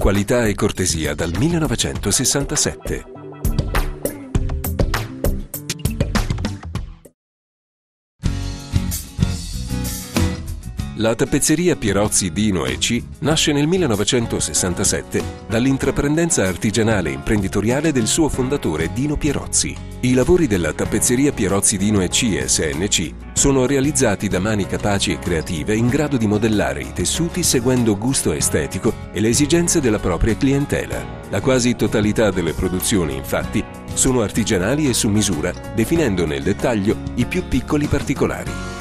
Qualità e cortesia dal 1967. La tappezzeria Pierozzi Dino & C nasce nel 1967 dall'intraprendenza artigianale e imprenditoriale del suo fondatore Dino Pierozzi. I lavori della tappezzeria Pierozzi Dino & C SNC sono realizzati da mani capaci e creative in grado di modellare i tessuti seguendo gusto estetico e le esigenze della propria clientela. La quasi totalità delle produzioni, infatti, sono artigianali e su misura, definendo nel dettaglio i più piccoli particolari.